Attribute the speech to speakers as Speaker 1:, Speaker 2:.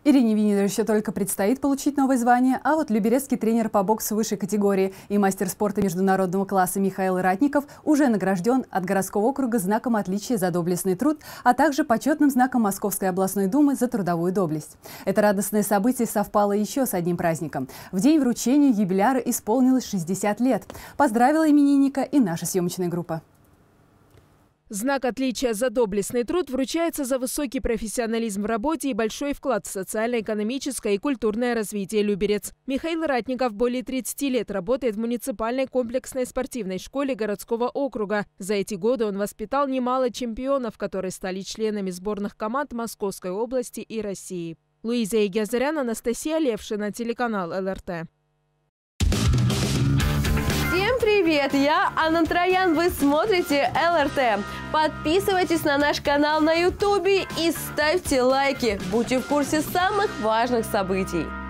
Speaker 1: Ирине Виннер еще только предстоит получить новое звание, а вот люберецкий тренер по боксу высшей категории и мастер спорта международного класса Михаил Ратников уже награжден от городского округа знаком отличия за доблестный труд, а также почетным знаком Московской областной думы за трудовую доблесть. Это радостное событие совпало еще с одним праздником. В день вручения юбиляру исполнилось 60 лет. Поздравила именинника и наша съемочная группа.
Speaker 2: Знак отличия за доблестный труд вручается за высокий профессионализм в работе и большой вклад в социально-экономическое и культурное развитие Люберец. Михаил Ратников более 30 лет работает в муниципальной комплексной спортивной школе городского округа. За эти годы он воспитал немало чемпионов, которые стали членами сборных команд Московской области и России. Луиза Игязарян, Анастасия Левшина, телеканал ЛРТ.
Speaker 3: Всем привет! Я Анна Троян, вы смотрите ЛРТ. Подписывайтесь на наш канал на YouTube и ставьте лайки. Будьте в курсе самых важных событий.